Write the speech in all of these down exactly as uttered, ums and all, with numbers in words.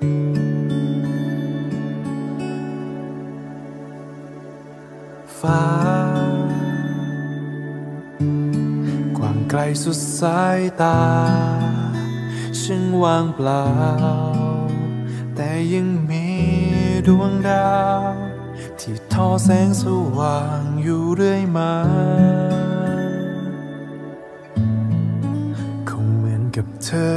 ฟ้ากว้างไกลสุดสายตาช่างว่างเปล่าแต่ยังมีดวงดาวที่ทอแสงสว่างอยู่เรื่อยมาคงเหมือนกับเธอ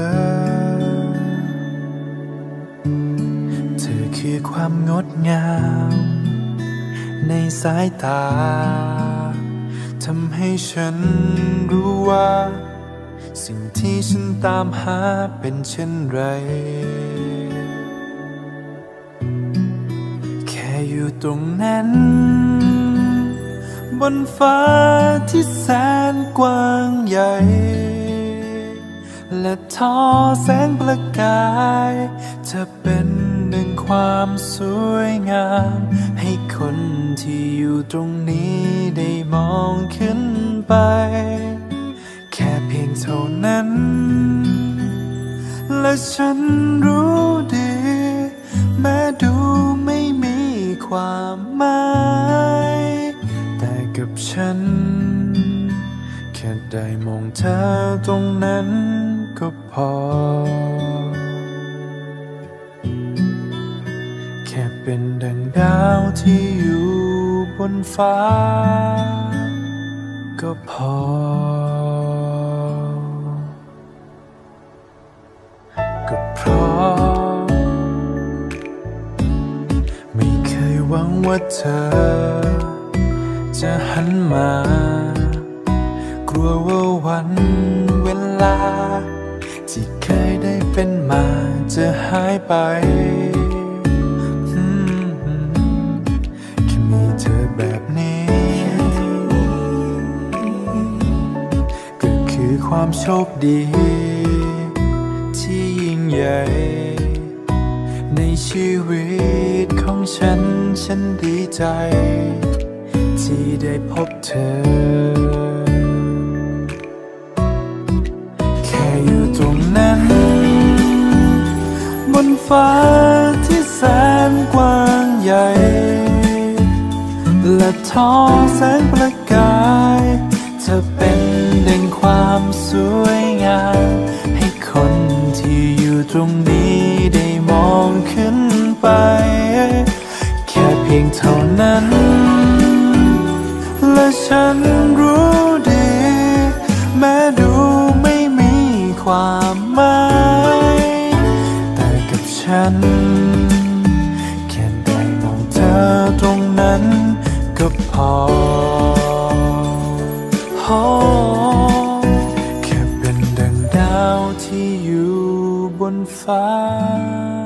เธอคือความงดงามในสายตาทำให้ฉันรู้ว่าสิ่งที่ฉันตามหาเป็นเช่นไรแค่อยู่ตรงนั้นบนฟ้าที่แสนกว้างใหญ่และทอแสงประกายเธอเป็นดังความสวยงามให้คนที่อยู่ตรงนี้ได้มองขึ้นไปแค่เพียงเท่านั้นและฉันรู้ดีแม้ดูไม่มีความหมายแต่กับฉันแค่ได้มองเธอตรงนั้นก็พอแค่เป็นดังดาวที่อยู่บนฟ้าก็พอก็เพราะไม่เคยหวังว่าเธอจะหันมากลัวว่าวันเวลาที่เคยได้เป็นมาจะหายไปแค่มีเธอแบบนี้ก็คือความโชคดีที่ยิ่งใหญ่ในชีวิตของฉันฉันดีใจที่ได้พบเธอแค่อยู่ตรงนั้นบนฟ้าที่แสนกว้างใหญ่และทอแสงประกายเธอเป็นดังความสวยงามให้คนที่อยู่ตรงนี้ได้มองขึ้นไปแค่เพียงเท่านั้นและฉันรู้ดีแม้ดูไม่มีความหมายแต่กับฉันแค่ได้มองเธอตรงนั้นก็พอแค่เป็นดังดาวที่อยู่บนฟ้า